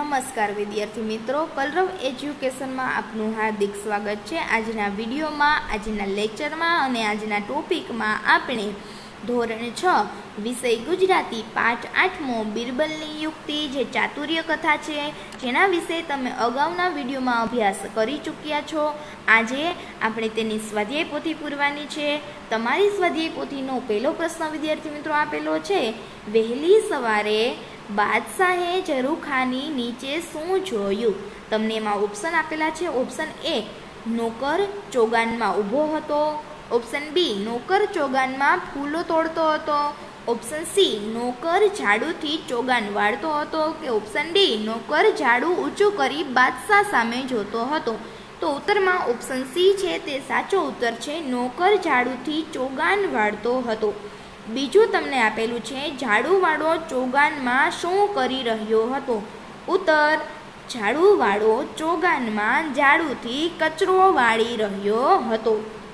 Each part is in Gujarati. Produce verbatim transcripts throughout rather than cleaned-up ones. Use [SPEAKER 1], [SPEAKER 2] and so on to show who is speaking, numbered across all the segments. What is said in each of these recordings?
[SPEAKER 1] नमस्कार विद्यार्थी मित्रों, कलरव एज्युकेशन में आपनु हार्दिक स्वागत है। आजना विडियो में, आजना लेक्चर में और आजना टॉपिक में आपणे धोरण छ विषय गुजराती पाठ आठमो बीरबलनी युक्ति जे चातुर्य कथा है जेना विषे तमे अगाउना विडियो में अभ्यास करी चूक्या छो। आजे आपणे तेनी स्वाध्याय पोथी पूरवानी छे। तमारी स्वाध्याय पोथीनो पहलो प्रश्न विद्यार्थी मित्रों आपेलो छे, वहेली सवारे बादशाहे झरूखानी नीचे शू जोयुं? तमने एमां ऑप्शन आपेला छे। ऑप्शन ए नौकर चोगान में ऊभो हतो। ऑप्शन बी नौकर चोगान में फूलो तोड़तो हतो। ऑप्शन सी नौकर झाड़ूथी चोगान वाळतो हतो के ऑप्शन डी नौकर झाड़ू ऊंचुं करी बादशाह सामे जोतो हतो। तो उत्तर में ऑप्शन सी छे ते साचो उत्तर छे। नौकर झाड़ूथी चोगान वाळतो हतो। बीजू तमने आपेलू छे, झाड़ूवाळो चोगान में शुं करी रह्यो हतो? उत्तर झाड़ूवाळो चोगान में झाड़ूथी कचरो वाળી रह्यो हतो।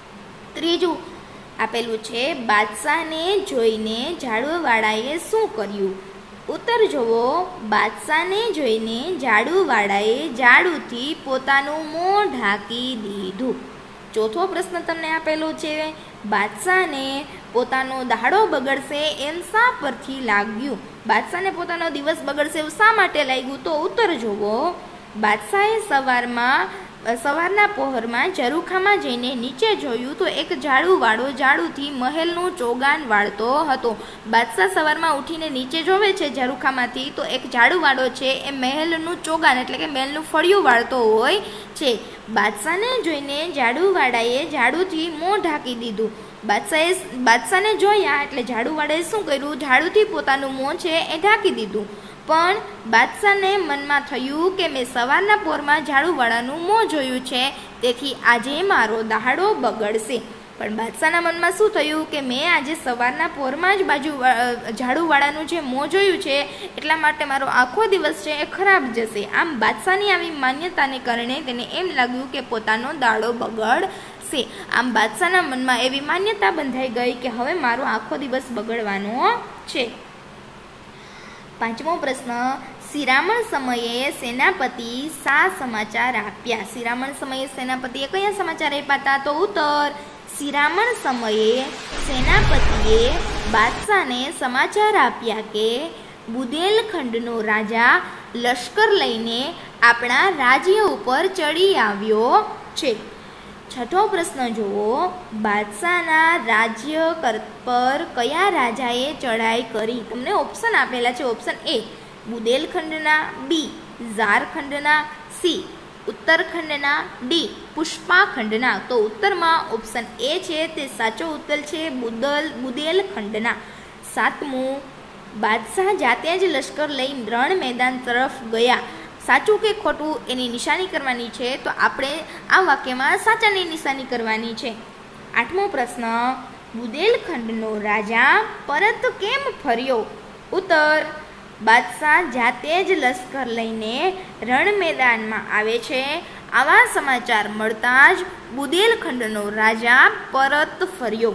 [SPEAKER 1] त्रीजू आपेलू छे, बादशाह ने जोईने झाड़ूवाळाए शुं कर्युं? उत्तर जोवो, बादशाह ने जोईने झाड़ूवाळाए झाड़ूथी पोतानुं मों ढांकी दीधुं। चौथो प्रश्न तमने आपेलो छे, बादशाह ने पोतानो दाड़ो बगड़शे एम शा परथी लाग्युं? बादशाह ने पोतानो दिवस बगड़शे एवुं शा माटे लाग्युं? तो उत्तर जोवो, बादशाहे सवारमां सवाરના પહોરમાં ઝરૂખામાં જઈને નીચે જોયું તો એક ઝાડુવાળો ઝાડુથી મહેલનું ચોગાન વાળતો હતો। બાદશાહ સવારમાં ઉઠીને નીચે જોવે છે ઝરૂખામાંથી તો એક ઝાડુવાળો છે એ મહેલનું ચોગાન એટલે કે મહેલનું ફળિયું વાળતો હોય છે। બાદશાહને જોઈને ઝાડુવાળાએ ઝાડુથી મોં ઢાંકી દીધું। બાદશાહે બાદશાહને જોયા એટલે ઝાડુવાળાએ શું કર્યું? ઝાડુથી પોતાનું મોં છે એ ઢાંકી દીધું। पण बादशाहने मन में थयुं के मैं सवारना पोरमा झाड़ूवाळानुं मों जोयुं छे तेथी आजे मारो दाड़ो बगड़शे। पण बादशाहना मन में शुं थयुं के मैं आजे सवारना पोरमां ज बाजू झाड़ूवाळानुं जे मों जोयुं छे एटला माटे मारो आखो दिवस छे ए खराब जशे। आम बादशाहनी आवी मान्यताने कारणे तेने एम लाग्युं के पोतानो दाड़ो बगड़शे। आम बादशाहना मन में एवी मान्यता बंधाई गई के हवे मारो आखो दिवस बगड़वानो छे। पांचमो प्रश्न, शिरामण समये सेनापति शा समाचार आप्या? शिरामण समये सेनापतिए कया समाचार आप्या हता? तो उत्तर, शिरामण समये सेनापतिए बादशाहने समाचार आप्या के बुदेलखंडनो राजा लश्कर लईने आपणा राज्य उपर चढ़ी आव्यो छे। छठो प्रश्न जुओ, बादशाहना राज्य पर कया राजाए चढ़ाई करी? तमने ऑप्शन आपेला छे। ऑप्शन ए बुदेलखंडना, बी झारखंडना, सी उत्तरखंडना, डी पुष्पाखंडना। तो उत्तर में ऑप्शन ए छे ते साचो उत्तर छे, बुदल बुदेलखंडना। सातमू, बादशाह जाते ज लश्कर लई रण मैदान तरफ गया। साचुं के खोटुं एनी निशानी करवानी छे तो आपणे आ वाक्यमां साचानी निशानी करवानी छे। आठमो प्रश्न, बुदेलखंडनो राजा परत केम फर्यो? उत्तर, बादशाह जाते ज लश्कर लईने रण मैदानमां आवे छे। आवा समाचार मळता ज बुदेलखंडनो राजा परत फर्यो।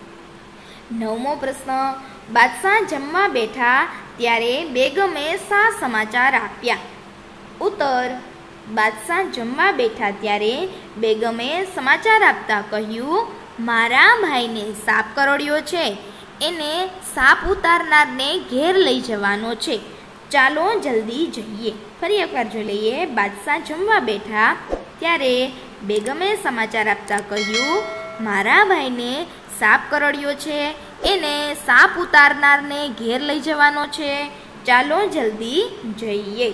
[SPEAKER 1] नवमो प्रश्न, बादशाह जमवा बेठा त्यारे बेगमे शा समाचार आप्या? उत्तर, बादशाह जमवा बेठा त्यारे बेगमे समाचार आपता कह्युं, मारा भाईने साप करड़्यो छे, एने साप उतारनारने घेर लई जवानो छे, चालो जल्दी जईए। फरी एकवार जोई लईए, बादशाह जमवा बेठा त्यारे बेगमे समाचार आपता कह्युं, मारा भाईने साप करड़्यो छे, एने साप उतारनारने घेर लई जवानो छे, चालो जल्दी जईए।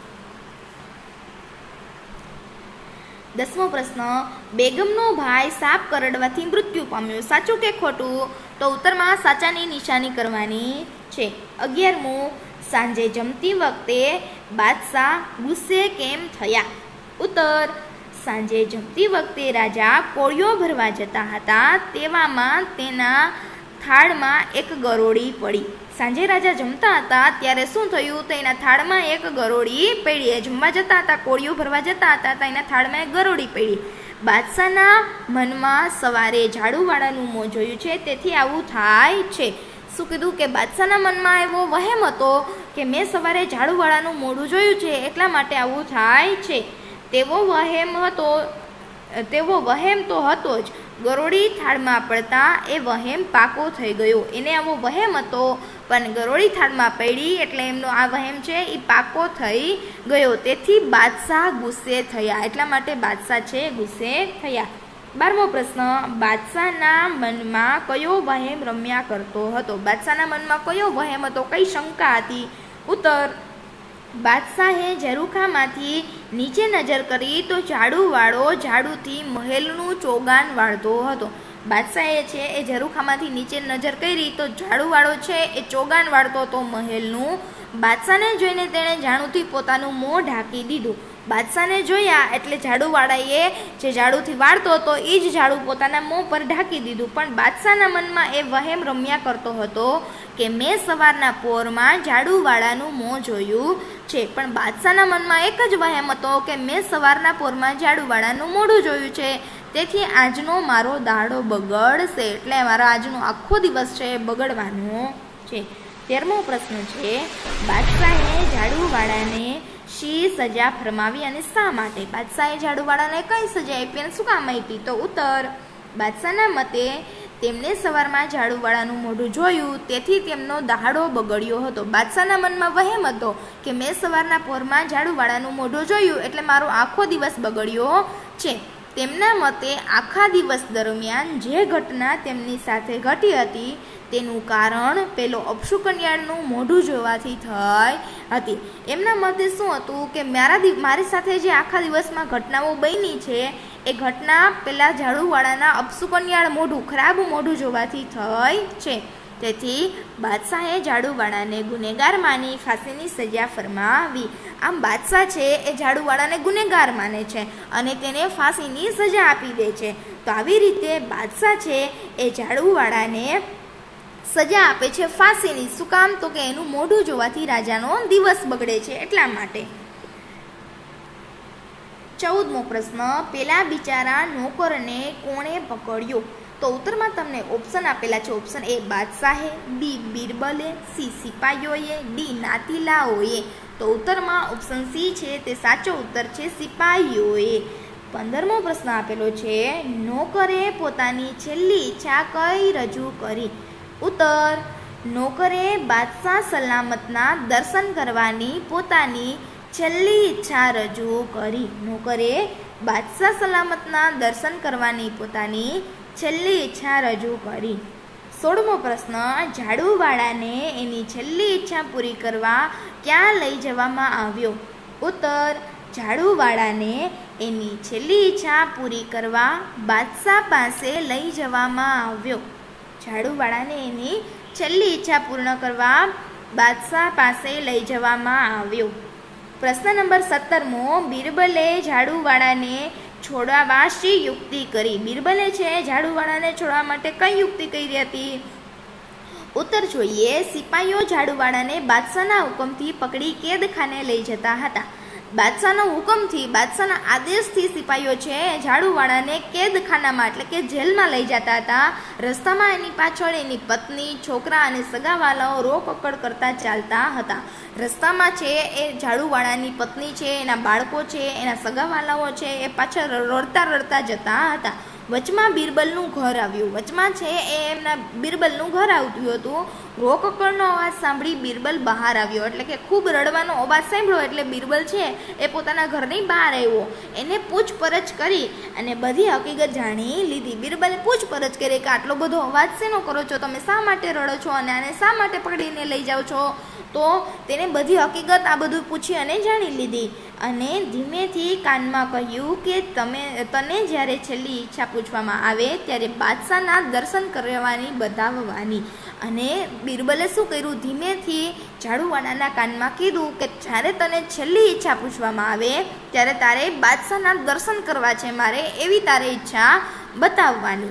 [SPEAKER 1] दसमो प्रश्न, बेगमनो भाई साप करड़वाथी मृत्यु पाम्यो। साचुं के खोटुं? तो उत्तर में साचानी निशानी करवानी छे। अगियारमो, सांजे जमती वखते बादशाह गुस्से केम थया? उत्तर, सांजे जमती वखते राजा कोळियो भरवा जता हता तेवामां तेना थाळमां एक गरोड़ी पड़ी। सांजे राजा जमता हता त्यारे शुं थयुं? तो एना थाळमां एक गरोड़ी पड़ी। जमवा जता हता, कोळियो भरवा जता हता तो एना थाळमां एक गरोड़ी पड़ी। बादशाहना मनमा सवारे झाड़ूवाळानुं मों जोयुं छे तेथी आवुं थाय छे। शुं कीधुं के बादशाहना मनमा एवो वहेम हतो કે મેં સવારે ઝાડુવાળાનું મોઢું જોયું છે એટલા માટે આવું થાય છે. તેવો વહેમ હતો તેવો વહેમ તો હતો જ. ગરોળી થાળમાં પડતા એ વહેમ પાકો થઈ ગયો. એને આવો વહેમ હતો પણ ગરોળી થાળમાં પડી એટલે એમનો આ વહેમ છે એ પાકો થઈ ગયો. તેથી બાદશાહ ગુસ્સે થયા. એટલા માટે બાદશાહ છે ગુસ્સે થયા. બારમો પ્રશ્ન, બાદશાહના મનમાં કયો વહેમ રમ્યા કરતો હતો? બાદશાહના મનમાં કયો વહેમ હતો? કઈ શંકા હતી? ઉત્તર, બાદશાહે ઝરૂખામાંથી નીચે નજર કરી તો ઝાડુવાળો ઝાડુથી મહેલનું ચોગાન વાળતો હતો. બાદશાહે છે એ ઝરૂખામાંથી નીચે નજર કરી તો ઝાડુવાળો છે એ ચોગાન વાળતો હતો મહેલનું. બાદશાહને જોઈને તેણે ઝાડુથી પોતાનું મોં ઢાંકી દીધું. બાદશાહને જોયા એટલે ઝાડુવાળાએ જે ઝાડુથી વાળતો હતો એ જ ઝાડુ પોતાના મોં પર ઢાંકી દીધું. પણ બાદશાહના મનમાં એ વહેમ રમ્યા કરતો હતો કે મેં સવારના પોરમાં ઝાડુવાળાનું મોં જોયું છે. પણ બાદશાહના મનમાં એક જ વહેમ હતો કે મેં સવારના પોરમાં ઝાડુવાળાનું મોઢું જોયું છે. તેથી આજનો મારો દાડો બગડશે. એટલે મારો આજનો આખો દિવસ છે બગડવાનો છે. તેરમો પ્રશ્ન છે, બાદશાહે ઝાડુવાળાને શી સજા ફરમાવી અને શા માટે? બાદશાહે ઝાડુવાળાને કઈ સજા આપી અને શું કામ આપી? તો ઉત્તર, બાદશાહના મતે તેમણે સવારમાં ઝાડુવાળાનું મોઢું જોયું તેથી તેમનો દાડો બગડ્યો હતો. બાદશાહના મનમાં વહેમ હતો કે મેં સવારના પોરમાં ઝાડુવાળાનું મોઢું જોયું એટલે મારો આખો દિવસ બગડ્યો છે. તેમના મતે આખા દિવસ દરમિયાન જે ઘટના તેમની સાથે ઘટી હતી તેનું કારણ પેલો અપશુકન્યાળનું મોઢું જોવાથી થઈ હતી. એમના મતે શું હતું કે મારા મારી સાથે જે આખા દિવસમાં ઘટનાઓ બની છે એ ઘટના પેલા ઝાડુવાળાના અપશુકન્યાળ મોઢું ખરાબ મોઢું જોવાથી થઈ છે. તેથી બાદશાહે ઝાડુવાળાને ગુનેગાર માની ફાંસીની સજા ફરમાવી. આમ બાદશાહ છે એ ઝાડુવાળાને ગુનેગાર માને છે અને તેને ફાંસીની સજા આપી દે છે. તો આવી રીતે બાદશાહ છે એ ઝાડુવાળાને સજા આપે છે ફાંસીની. શું કામ? તો કે એનું મોઢું જોવાથી રાજાનો દિવસ બગડે છે એટલા માટે. ચૌદમો પ્રશ્ન, પેલા બિચારા નોકરને કોણે પકડ્યો? તો ઉત્તરમાં તમને ઓપ્શન આપેલા છે. ઓપ્શન એ બાદશાહે, બી બિરબલે, સી સિપાહીઓએ, ડી નાતીલાઓએ. તો ઉત્તરમાં ઓપ્શન સી છે તે સાચો ઉત્તર છે, સિપાહીઓએ. પંદરમો પ્રશ્ન આપેલો છે, નોકરે પોતાની છેલ્લી ઈચ્છા કઈ રજૂ કરી? ઉત્તર, નોકરે બાદશાહ સલામતના દર્શન કરવાની પોતાની છેલ્લી ઈચ્છા રજૂ કરી. નોકરે બાદશાહ સલામતના દર્શન કરવાની પોતાની છેલ્લી ઈચ્છા રજૂ કરી. સોળમો પ્રશ્ન, ઝાડુવાળાને એની છેલ્લી ઈચ્છા પૂરી કરવા ક્યાં લઈ જવામાં આવ્યો? ઉત્તર, ઝાડુવાળાને એની છેલ્લી ઈચ્છા પૂરી કરવા બાદશાહ પાસે લઈ જવામાં આવ્યો. ઝાડુવાળાને એની છેલ્લી ઈચ્છા પૂર્ણ કરવા બાદશાહ પાસે લઈ જવામાં આવ્યો. પ્રશ્ન નંબર સત્તરમો, બિરબલે ઝાડુવાળાને છોડાવવા શી યુક્તિ કરી? બિરબલે છે ઝાડુવાળાને છોડવા માટે કઈ યુક્તિ કરી હતી? ઉત્તર જોઈએ, સિપાહીઓ ઝાડુવાળાને બાદશાહના હુકમથી પકડી કેદખાને લઈ જતા હતા. બાદશાહના હુકમથી, બાદશાહના આદેશથી સિપાહીઓ છે ઝાડુવાળાને કેદખાનામાં એટલે કે જેલમાં લઈ જતા હતા. રસ્તામાં એની પાછળ એની પત્ની, છોકરા અને સગાવાલાઓ રોકકડ કરતા ચાલતા હતા. રસ્તામાં છે એ ઝાડુવાળાની પત્ની છે, એના બાળકો છે, એના સગાવાલાઓ છે એ પાછળ રડતા રડતા જતા હતા. વચમાં બિરબલનું ઘર આવ્યું. વચમાં છે એ એમના બિરબલનું ઘર આવતું હતું. રોકકડનો અવાજ સાંભળી બિરબલ બહાર આવ્યો એટલે કે ખૂબ રડવાનો અવાજ સાંભળ્યો એટલે બિરબલ છે એ પોતાના ઘરની બહાર આવ્યો. એને પૂછપરછ કરી અને બધી હકીકત જાણી લીધી. બિરબલે પૂછપરછ કરી કે આટલો બધો અવાજ શેનો કરો છો તમે? શા માટે રડો છો અને આને શા માટે પકડીને લઈ જાઓ છો? તો તેને બધી હકીકત આ બધું પૂછી અને જાણી લીધી અને ધીમેથી કાનમાં કહ્યું કે તમે તને જ્યારે છેલ્લી ઈચ્છા પૂછવામાં આવે ત્યારે બાદશાહના દર્શન કરવાની બતાવવાની. અને બિરબલે શું કર્યું? ધીમેથી ઝાડુવાળાના કાનમાં કીધું કે જ્યારે તને છેલ્લી ઈચ્છા પૂછવામાં આવે ત્યારે તારે બાદશાહના દર્શન કરવા છે, મારે એવી તારે ઈચ્છા બતાવવાની.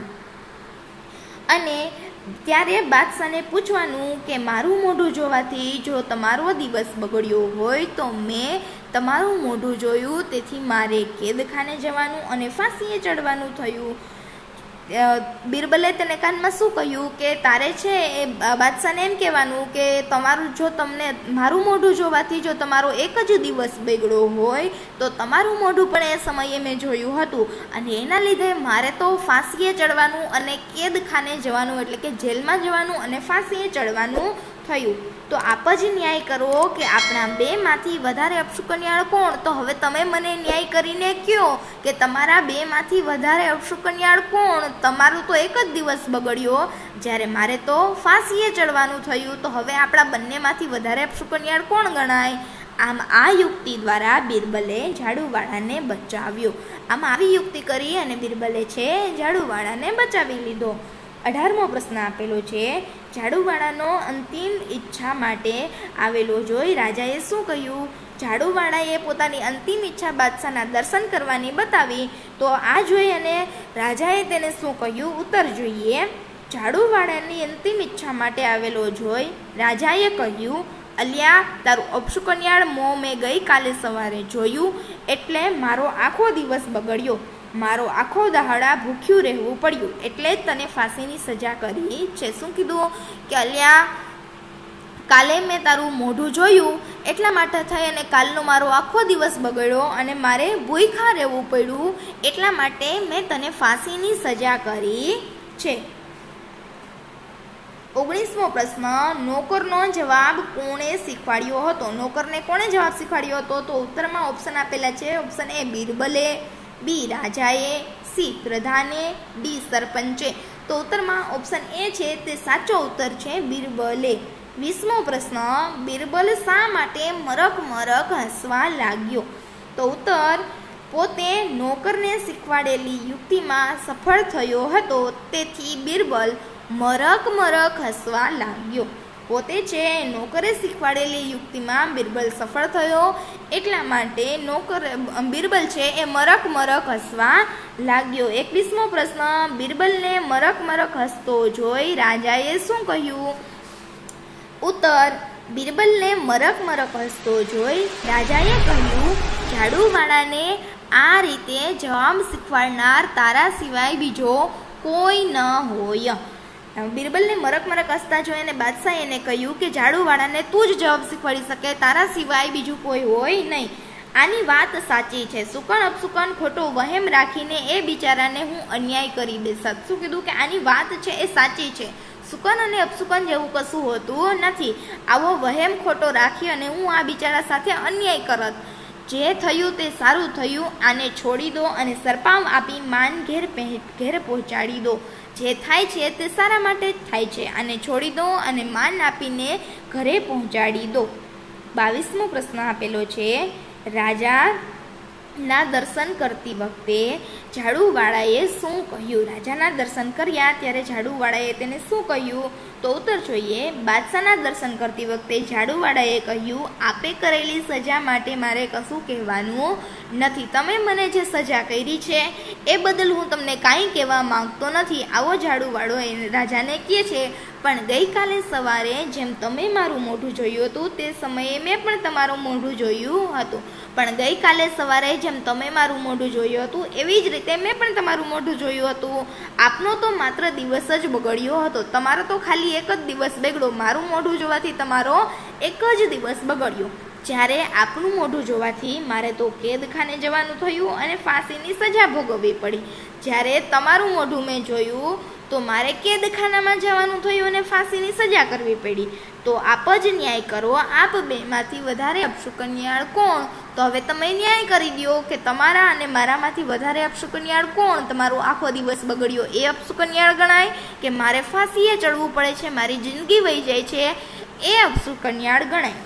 [SPEAKER 1] અને ત્યારે બાદશાહને પૂછવાનું કે મારું મોઢું જોવાથી જો તમારો દિવસ બગડ્યો હોય તો મેં તમારું મોઢું જોયું તેથી મારે કેદખાને જવાનું અને ફાંસીએ ચડવાનું થયું. બિરબલે તેને કાનમાં શું કહ્યું કે તારે છે એ બાદશાહને એમ કહેવાનું કે તમારું જો તમને મારું મોઢું જોવાથી જો તમારો એક જ દિવસ બગડ્યો હોય તો તમારું મોઢું પણ એ સમયે મેં જોયું હતું અને એના લીધે મારે તો ફાંસીએ ચડવાનું અને કેદખાને જવાનું એટલે કે જેલમાં જવાનું અને ફાંસીએ ચડવાનું થયું. તો આપ જ ન્યાય કરો કે આપણા બેમાંથી વધારે અપશુકન્યાળ કોણ? તો હવે તમે મને ન્યાય કરીને કહો કે તમારા બેમાંથી વધારે અપશુકન્યાળ કોણ? તમારું તો એક જ દિવસ બગડ્યો જ્યારે મારે તો ફાંસીએ ચડવાનું થયું, તો હવે આપણા બંનેમાંથી વધારે અપશુકન્યાળ કોણ ગણાય? આમ આ યુક્તિ દ્વારા બિરબલે ઝાડુવાળાને બચાવ્યો. આમ આવી યુક્તિ કરી અને બિરબલે છે ઝાડુવાળાને બચાવી લીધો. અઢારમો પ્રશ્ન આપેલો છે, ઝાડુવાળાનો અંતિમ ઈચ્છા માટે આવેલો જોઈ રાજાએ શું કહ્યું? ઝાડુવાળાએ પોતાની અંતિમ ઈચ્છા બાદશાહના દર્શન કરવાની બતાવી. તો આ જોઈ અને રાજાએ તેને શું કહ્યું? ઉત્તર જોઈએ. ઝાડુવાળાની અંતિમ ઈચ્છા માટે આવેલો જોઈ રાજાએ કહ્યું, અલ્યા તારું અપશુકન્યાળ મોં મેં ગઈકાલે સવારે જોયું એટલે મારો આખો દિવસ બગડ્યો. મારો આખો દહાડા ભૂખ્યું રહેવું પડ્યું એટલે જ તને ફાંસીની સજા કરી છે. શું કીધું? કે અલ્યા કાલે મેં તારું મોઢું જોયું એટલા માટે થઈ અને કાલનો મારો આખો દિવસ બગડ્યો અને મારે ભૂખ્યા રહેવું પડ્યું એટલા માટે મેં તને ફાંસીની સજા કરી છે. ઓગણીસમો પ્રશ્ન, નોકરનો જવાબ કોણે શીખવાડ્યો હતો? નોકરને કોણે જવાબ શીખવાડ્યો હતો? તો ઉત્તરમાં ઓપ્શન આપેલા છે. ઓપ્શન એ બિરબલે, બી રાજાએ, સી પ્રધાને, ડી સરપંચે. તો ઉત્તરમાં ઓપ્શન એ છે તે સાચો ઉત્તર છે, બિરબલે. વીસમો પ્રશ્ન, બિરબલ શા માટે મરક મરક હસવા લાગ્યો? તો ઉત્તર પોતે નોકરને શીખવાડેલી યુક્તિમાં સફળ થયો હતો તેથી બિરબલ મરક મરક હસવા લાગ્યો. પોતે છે નોકરે શીખવાડેલી યુક્તિમાં બિરબલ સફળ થયો એટલા માટે નોકર બિરબલ છે એ મરક મરક હસવા લાગ્યો. એકવીસમો પ્રશ્ન, બિરબલને મરક મરક હસતો જોઈ રાજાએ શું કહ્યું? ઉત્તર બિરબલને મરક મરક હસતો જોઈ રાજાએ કહ્યું, ઝાડુવાળાને આ રીતે જવાબ શીખવાડનાર તારા સિવાય બીજો કોઈ ન હોય. બિરબલને મરક મરક હસતા જોઈ અને બાદશાહે એને કહ્યું કે ઝાડુવાળાને તું જ જવાબ શીખવાડી શકે, તારા સિવાય બીજું કોઈ હોય નહીં. આની વાત સાચી છે. સુકન અપસુકન ખોટો વહેમ રાખીને એ બિચારાને હું અન્યાય કરી દેસત. શું કીધું? કે આની વાત છે એ સાચી છે. સુકન અને અપસુકન જેવું કશું હોતું નથી. આવો વહેમ ખોટો રાખી અને હું આ બિચારા સાથે અન્યાય કરત. જે થયું તે સારું થયું, આને છોડી દો અને સરપાવ આપી માન ઘેર ઘેર પહોંચાડી દો. જે થાય છે તે સારા માટે જ થાય છે. આને છોડી દો અને માન આપીને ઘરે પહોંચાડી દો. બાવીસમો પ્રશ્ન આપેલો છે, રાજાના દર્શન કરતી વખતે ઝાડુવાળાએ શું કહ્યું? રાજાના દર્શન કર્યા ત્યારે ઝાડુવાળાએ તેને શું કહ્યું? તો ઉત્તર જોઈએ. બાદશાહના દર્શન કરતી વખતે ઝાડુવાળાએ કહ્યું, આપે કરેલી સજા માટે મારે કશું કહેવાનું નથી. તમે મને જે સજા કરી છે એ બદલ હું તમને કાંઈ કહેવા માંગતો નથી. આવો ઝાડુવાળો એ રાજાને કહે છે, પણ ગઈકાલે સવારે જેમ તમે મારું મોઢું જોયું હતું તે સમયે મેં પણ તમારું મોઢું જોયું હતું. પણ ગઈકાલે સવારે જેમ તમે મારું મોઢું જોયું હતું એવી જ રીતે મેં પણ તમારું મોઢું જોયું હતું. આપનો તો માત્ર દિવસ જ બગડ્યો હતો. તમારો તો ખાલી એક જ દિવસ બગડ્યો. મારું મોઢું જોવાથી તમારો એક જ દિવસ બગડ્યો. જ્યારે આપનું મોઢું જોવાથી મારે તો કેદખાને જવાનું થયું અને ફાંસીની સજા ભોગવવી પડી. જ્યારે તમારું મોઢું મેં જોયું તો મારે કેદખાનામાં જવાનું થયું અને ફાંસીની સજા કરવી પડી. તો આપ જ ન્યાય કરો. આપ બેમાંથી વધારે અપશુકન્યાળ કોણ? તો હવે તમે ન્યાય કરી દો કે તમારા અને મારામાંથી વધારે અપશુકન્યાળ કોણ? તમારો આખો દિવસ બગડ્યો એ અપશુકન્યાળ ગણાય કે મારે ફાંસીએ ચડવું પડે છે, મારી જિંદગી વહી જાય છે એ અપશુકન્યાળ ગણાય.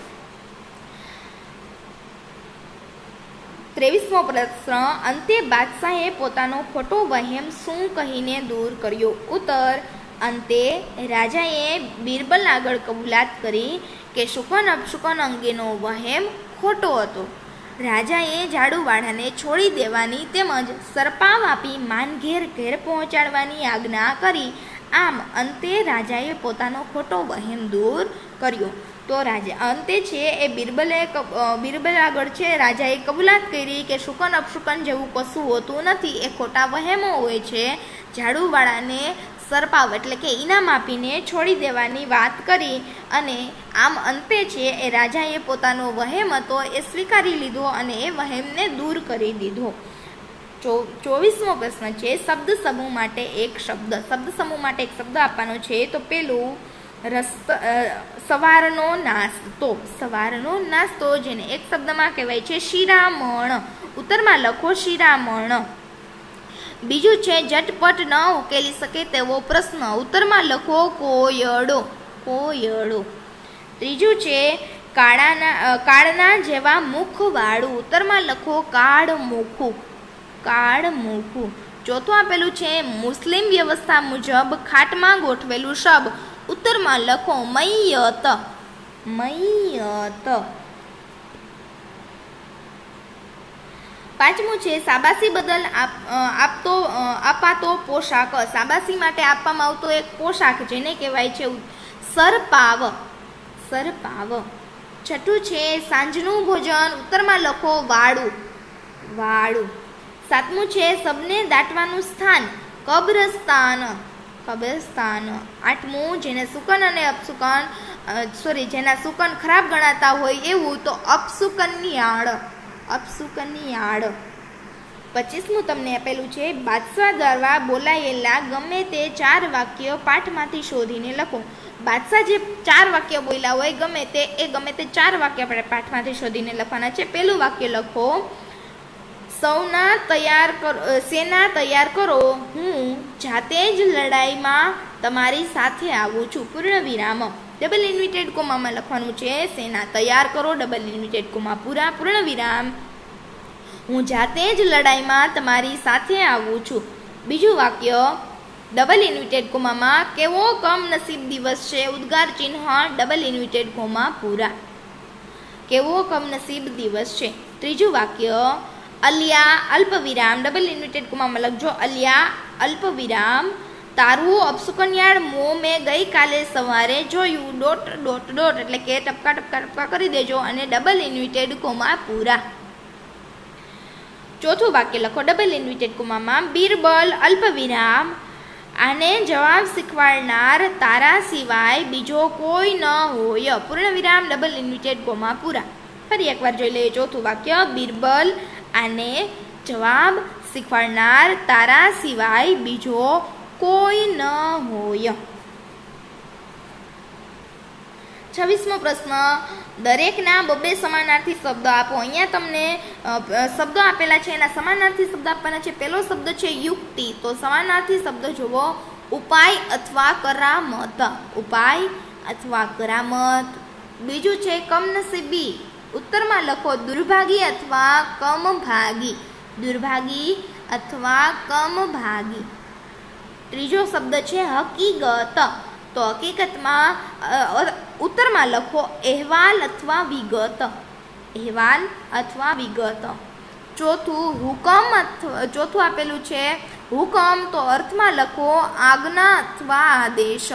[SPEAKER 1] ત્રેવીસમો પ્રશ્ન, અંતે બાદશાહે પોતાનો ખોટો વહેમ શું કહીને દૂર કર્યો? ઉત્તર અંતે રાજાએ બિરબલ આગળ કબૂલાત કરી કે શુકન અપશુકન અંગેનો વહેમ ખોટો હતો. રાજાએ ઝાડુવાળાને છોડી દેવાની તેમજ સરપાવ આપી માન ઘેર ઘેર પહોંચાડવાની આજ્ઞા કરી. આમ અંતે રાજાએ પોતાનો ખોટો વહેમ દૂર કર્યો. तो राजा अंते छे ए बीरबले बीरबल आगळ छे राजाए कबूलात करी के शुकन अपशुकन जेवुं कशुं होतुं नथी, ए खोटा वहेमो होय छे। झाड़ूवाळाने सरपाव एटले के इनाम आपीने छोड़ी देवानी वात करी अने आम अंते छे ए राजाए पोतानो वहेम हतो ए स्वीकारी लीधो अने ए वहेમને दूर करी दीधो। चो चौवीसमो प्रश्न छे शब्द समूह माटे एक शब्द। शब्द समूह माटे एक शब्द आपवानो छे तो पेलुं रस्त सवारनो नास्तो। सवारनो नास्तो जेने एक शब्दमां कहेवाय छे शिरामण। उत्तरमां लखो शिरामण। बीजू छे झटपट न उकेली सके तेवो प्रश्न। उत्तरमां लखो कोयड़ो। कोयड़ो। त्रीजू छे काळाना काळना जेवा मुखवाळुं। उत्तरमां लखो काळमुखुं। काळमुखुं। चौथुं आपेलुं छे मुस्लिम व्यवस्था मुजब खाटमां गोठवेलुं शब। उत्तरमां लखो मय्यत। मय्यत। पांचमું છે શાબાશી બદલ આપતો અપાતો પોશાક। શાબાશી માટે આપવામાં આવતો એક પોશાક જેને કહેવાય છે સરપાવ। સરપાવ। છઠ્ઠું છે સાંજનું ભોજન। ઉત્તરમાં લખો વાળું। વાળું। સાતમું છે શબને દાટવાનું સ્થાન કબ્રસ્તાન। કબ્રસ્તાન। આઠમું જેને સુકન અને અપસુકન સોરી જેના સુકન ખરાબ ગણાતા હોય એવું તો અપસુકન્યાળ। અપસુકન્યાળ। પચીસમું તમને આપેલું છે બાદશાહ દ્વારા બોલાયેલા ગમે તે ચાર વાક્ય પાઠમાંથી શોધીને લખો। બાદશાહ જે ચાર વાક્ય બોલ્યા હોય ગમે તે એ ગમે તે ચાર વાક્ય આપણે પાઠમાંથી શોધીને લખવાના છે। પહેલું વાક્ય લખો સૌના તૈયાર કરો સેના તૈયાર કરો હું જાતે જ લડાઈમાં તમારી સાથે આવું છું પૂર્ણ વિરામ। डबल इन्विटेड कोमा में लखवानुं छे सेना तैयार करो डबल इन्विटेड कोमा पूरा पूर्ण विराम हूँ जाते ज लड़ाई में तमारी साथे आवुं छुं। बीजू वाक्य डबल इन्विटेड कोमा में केवो कम नसीब दिवस छे उद्गार चिन्ह डबल इन्विटेड कोमा पूरा केवो कम नसीब दिवस छे। त्रीजू वाक्य अलिया अल्प विराम डबल इन्विटेड कोमा में लखजो अलिया अल्प विराम तारू अपसुकन्याळ मो में गई काले सवारे जोयू डोट डोट डोट एटले के टपका टपका टपका करी देजो अने डबल इन्विटेड कोमा पूरा। चौथुं वाक्य लखो डबल इन्विटेड कोमा में बीरबल अल्प विराम आने जवाब शीखवाडनार तारा सिवाय बीजो कोई न होय पूर्ण विराम डबल इन्विटेड कोमा पूरा। फरी एक बार जोई लईए चौथुं वाक्य बीरबल आने जवाब शीखवाडनार तारा सिवाय बीजो कोई न होय। छवीसमो प्रश्न दरेकना बबे समानार्थी शब्द आपो। अहींया तमने शब्दों आपेला छे एना समानार्थी शब्द आपवाना छे। पहेलो शब्द छे युक्ति तो समानार्थी शब्द जोवो उपाय अथवा करामत। उपाय अथवा करामत। बीजू छे कमनसीबी। उत्तरमां लखो दुर्भागी अथवा कमभागी। दुर्भागी अथवा कमभागी। त्रीजो शब्द है हकीकत तो हकीकत में उत्तर में लखो अहवाल अथवा विगत। अहवाल अथवा विगत। चौथु हुकम अथवा चौथु आपेलू है हुकम तो अर्थ में लखो आज्ञा अथवा आदेश।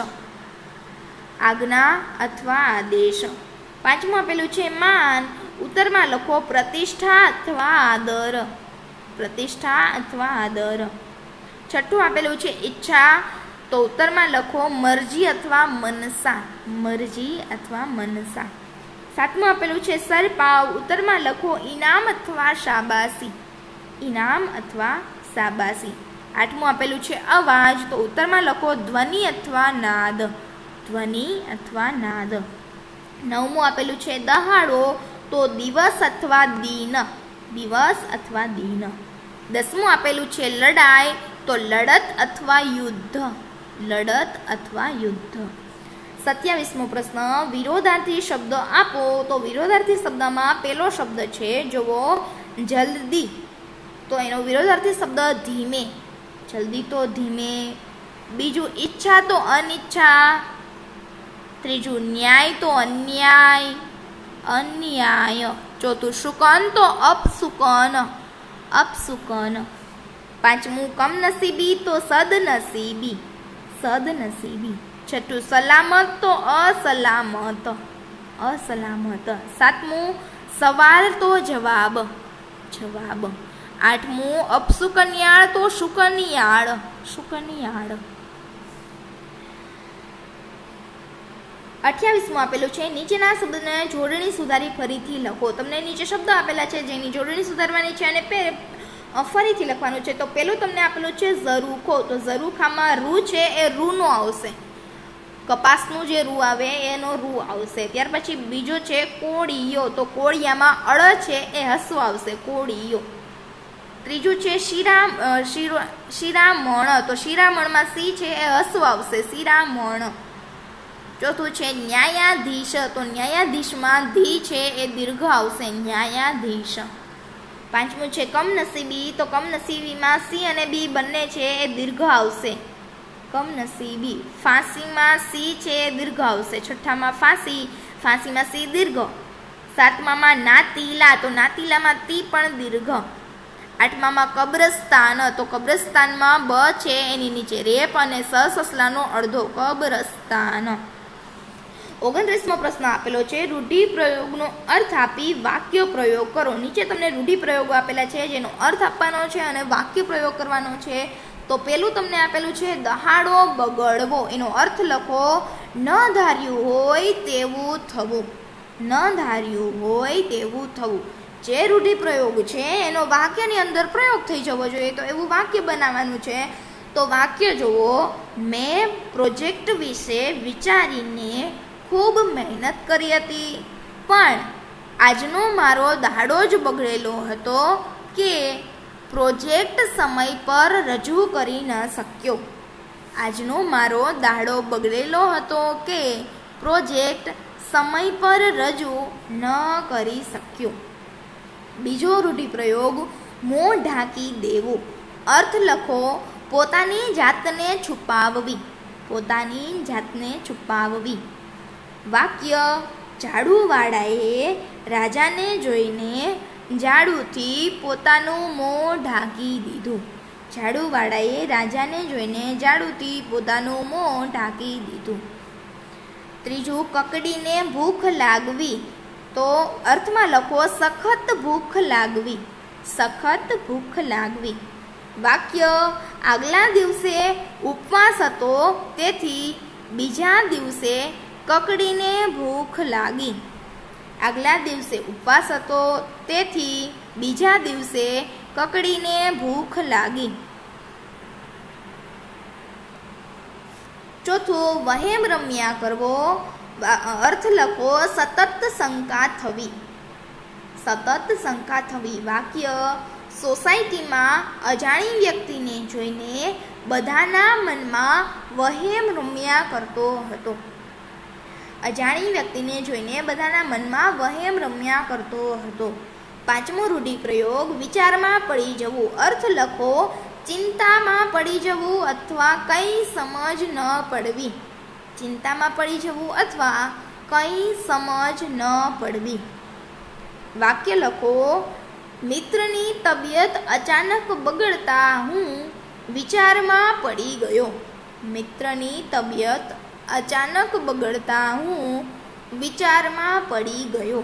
[SPEAKER 1] आज्ञा अथवा आदेश। पांचमु आपेलू है मान उत्तर में लखो प्रतिष्ठा अथवा आदर। प्रतिष्ठा अथवा आदर। छठ्ठू आपेलू है इच्छा तो उत्तर में लखो मरजी अथवा मनसा। मरजी अथवा मनसा। सातमू आपेलू है सरपाव उत्तर में लखो इनाम अथवा शाबाशी। इनाम अथवा शाबाशी। आठमू आपेलू है अवाज तो उत्तर में लखो ध्वनि अथवा नाद। ध्वनि अथवा नाद। नवमू आपेलू है दहाड़ो तो दिवस अथवा दिन। दिवस अथवा दिन। दसमू आपेलू है लड़ाई तो लड़त अथवा युद्ध। लड़त अथवा युद्ध। सत्यावीसमो प्रश्न विरोधार्थी शब्द आपो तो विरोधार्थी शब्द में पहलो शब्द है जो जल्दी तो एनो विरोधार्थी शब्द धीमे। जल्दी तो धीमे। बीजू इच्छा तो अनिच्छा। त्रीजू न्याय तो अन्याय। अन्याय। चौथु शुकन तो अपसुकन। अपसुकन। पांचमू कमनसीबी तो सदनसीबी। सदनसीबी। छठू सलामत तो असलामत। असलामत। सातमું सवाल तो जवाब जवाब। आठमું अपसुकन्याळ तो शुकनियाळ शुकनियाळ। अठावीसमું आपेलू है नीचेना शब्दने जोड़णी सुधारी फरीथी लखो। तमने नीचे शब्द आपेला है जेनी जोड़णी सुधारवानी है अने पे फरीथी लखवानुं छे। तो पेलुं तमने आपेलुं छे ज़रूखो। तो ज़रूखामां रूं छे ए रूनो आवशे। कपासनुं जे रूं आवे एनो रूं आवशे। त्यार पछी बीजो छे कोळियो। तो कोळियामां अळ छे ए हसवो आवशे कोळियो। त्रीजुं छे शिरा शिरामण। तो शिरामणमां सी छे ए हसवो आवशे शिरामण। चौथुं छे न्यायाधीश। तो न्यायाधीश में धी छे ए दीर्घ आवशे न्यायाधीश। पांचमું छे कमनसीबी। तो कमनसीबी में सी अने बी बंने छे ए दीर्घ आवशे कमनसीबी। फांसी में सी छे ए दीर्घ आवशे। छठ्ठा में फांसी फांसी में सी दीर्घ। सातमा में नातीला। तो नातीला में ती पण दीर्घ। आठमा में कब्रस्तान। तो कब्रस्तान में ब छे एनी नीचे रेप अने स ससलानो अर्धो कब्रस्तान। ओगणत्रीसमो प्रश्न आपेलो छे रूढ़िप्रयोगनो अर्थ आपी वाक्य प्रयोग करो। नीचे तमने रूढ़िप्रयोग आपेला छे जेनो अर्थ आपवानो छे अने वाक्य प्रयोग करवानो छे। तो पेलुं तमने आपेलुं छे दहाड़ो बगड़वो। एनो अर्थ लखो न धार्युं होय तेवुं थवुं न धार्युं होय तेवुं थवुं। जे रूढ़िप्रयोग छे एनो वाक्यनी अंदर प्रयोग थई जवो जोईए। तो एवुं वाक्य बनाववानुं छे। तो वाक्य जोवो मैं प्रोजेक्ट विषे विचारीने खूब मेहनत करी हती पण आजनो मारो दाड़ो ज बगड़ेलो हतो के प्रोजेक्ट समय पर रजू करी न सक्यो। आजनो मारो दाड़ो बगड़ेलो हतो के प्रोजेक्ट समय पर रजू न करी सक्यो। बीजो रूढ़िप्रयोग मों ढांकी देवुं। अर्थ लखो पोतानी जातने छुपाववी पोतानी जातने छुपाववी। वाक्य झाड़ूवाड़ाए राजाने जोईने झाड़ूथी पोतानुं मों ढांकी दीधुं। झाड़ूवाड़ाए राजाने जोईने झाड़ूथी पोतानुं मों ढांकी दीधुं। त्रीजुं ककड़ीने भूख लागवी। तो अर्थ में लखो सखत भूख लागवी सखत भूख लागवी। वाक्य आगला दिवसे उपवास हतो तेथी बीजा दिवसे ककड़ीने भूख लागी। आगला दिवसे उपवास हतो तेथी बीजा दिवसे ककड़ीने भूख लागी। चौथुं वहेम रम्या करवो। अर्थ लखो सतत शंका थवी सतत शंका थवी। वाक्य सोसायटी में अजाणी व्यक्ति ने जोईने बधाना मन में वहेम रम्या करतो हतो। अजाणी व्यक्ति ने जोईने बधाना मन में वहेम रम्या करतो हतो। पांचमो रूढ़िप्रयोग विचार में पड़ी जवुं। अर्थ लखो चिंता में पड़ी जवुं अथवा कई समझ न पड़वी चिंता में पड़ी जवुं अथवा कई समझ न पड़वी। वाक्य लखो मित्रनी तबियत अचानक बगड़ता हूँ विचार में पड़ी गयो। मित्रनी तबियत अचानक बगड़ता हूँ विचार में पड़ी गयो।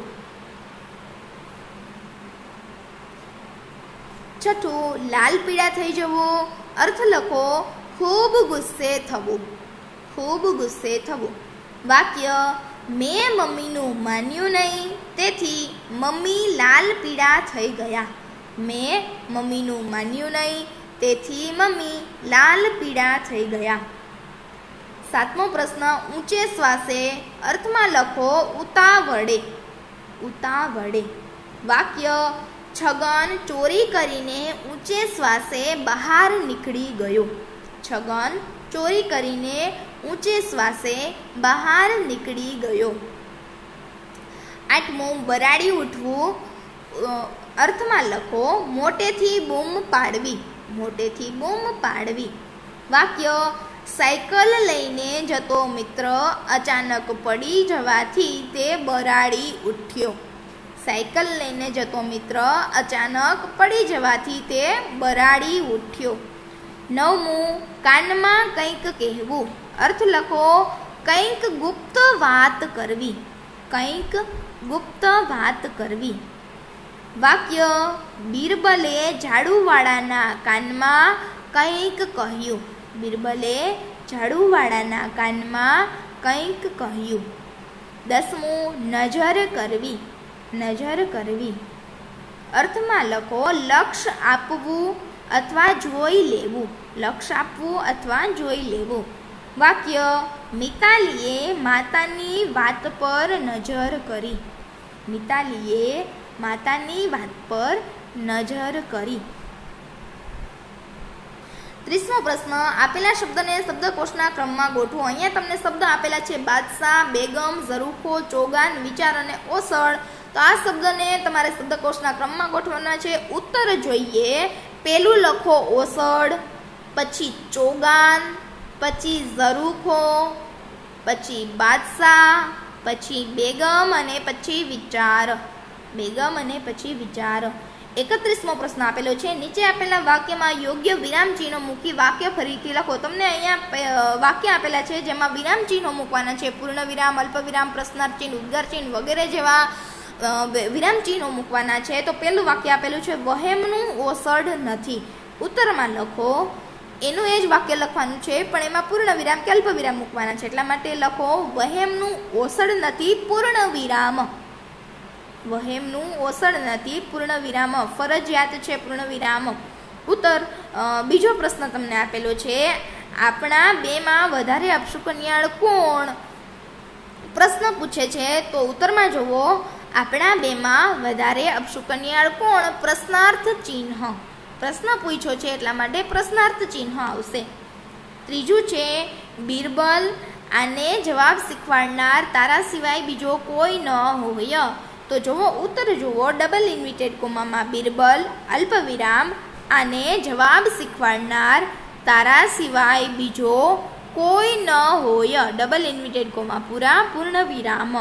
[SPEAKER 1] छठू लाल पीड़ा थई जवो। अर्थ लखो खूब गुस्से थवुं खूब गुस्से थवुं। वाक्य मैं मम्मीनु मान्यु नहीं तेथी मम्मी लाल पीड़ा थई गया। मैं मम्मीनु मान्यु नहीं तेथी मम्मी लाल पीड़ा थई गया। सातमो प्रश्न ऊंचे श्वासे। अर्थ में लखो उतावळे उतावळे। वाक्य छगन चोरी करीने ऊंचे श्वासे बहार निकली गयो। छगन चोरी करीने ऊंचे श्वासे बहार निकली गयो। आठमो बराड़ी उठवू। अर्थ में लखो मोटेथी बूम पाड़वी मोटेथी बूम पाड़वी। वाक्य साइकल लईने जतो मित्र अचानक पड़ी जवाथी ते बराड़ी उठ्यो। साइकल लईने जतो मित्र अचानक पड़ी जवाथी ते बराड़ी उठ्यो। नवमु कानमा कंईक कहेवू। अर्थ लखो कंईक गुप्त वात करवी કંઈક ગુપ્ત વાત કરવી. વાક્ય બિરબલે ઝાડુવાળાના કાનમાં કંઈક કહ્યું. બિરબલે ઝાડુવાળાના કાનમાં કંઈક કહ્યું. દસમું નજર કરવી. નજર કરવી અર્થમાં લખો લક્ષ્ય આપવું અથવા જોઈ લેવું. લક્ષ્ય આપવું અથવા જોઈ લેવું. વાક્ય મિતાલીએ માતાની વાત પર નજર કરી. મિતાલીએ માતાની વાત પર નજર કરી. ત્રીસમો પ્રશ્ન આપેલા શબ્દને શબ્દકોશના ક્રમમાં ગોઠવો. અહીંયા તમને શબ્દ આપેલા છે બાદશાહ, બેગમ, ઝરૂખો, ચોગાન, વિચાર અને ઓસડ. તો આ શબ્દને તમારે શબ્દકોશના ક્રમમાં ગોઠવવાના છે. ઉત્તર જોઈએ. પહેલું લખો ઓસડ, પછી ચોગાન, પછી ઝરૂખો, પછી બાદશાહ, પછી બેગમ અને પછી વિચાર. બેગમ અને પછી વિચાર. એકત્રીસમો પ્રશ્ન આપેલો છે. નીચે આપેલા વાક્યમાં યોગ્ય વિરામ ચિહ્નો મૂકી વાક્ય ફરીથી લખો. તમને અહીંયા વાક્ય આપેલા છે જેમાં વિરામ ચિહ્નો મૂકવાના છે. પૂર્ણ વિરામ, અલ્પ વિરામ, પ્રશ્નાર્થ ચિહ્ન, ઉદ્ગાર ચિહ્ન વગેરે જેવા વિરામ ચિહ્નો મૂકવાના છે. તો પહેલું વાક્ય આપેલું છે વહેમનું ઓસડ નથી. ઉત્તરમાં લખો એનું એ જ વાક્ય લખવાનું છે પણ એમાં પૂર્ણ વિરામ કે અલ્પ વિરામ મૂકવાના છે. એટલા માટે લખો વહેમનું ઓસડ નથી પૂર્ણ વિરામ. વહેમનું ઓસડ નથી પૂર્ણ વિરામ. ફરજિયાત છે પૂર્ણ વિરામ. ઉત્તર બીજો પ્રશ્ન તમને આપેલો છે આપણા બેમાં વધારે અપશુકન્યાળ કોણ? પ્રશ્ન પૂછે છે તો ઉત્તરમાં જુઓ આપણા બેમાં વધારે અપશુકન્યાળ કોણ? પ્રશ્નાર્થ ચિહ્ન. પ્રશ્ન પૂછ્યો છે એટલા માટે પ્રશ્નાર્થ ચિહ્ન આવશે. ત્રીજું છે બિરબલ આને જવાબ શીખવાડનાર તારા સિવાય બીજો કોઈ ન હોય. તો જુઓ ઉત્તર જુઓ ડબલ ઇન્વિટેડ કોમામાં બિરબલ અલ્પ વિરામ આને જવાબ શીખવાડનાર તારા સિવાય બીજો કોઈ ન હોય. ડબલ ઇન્વિટેડ કોમા પૂરા પૂર્ણ વિરામ.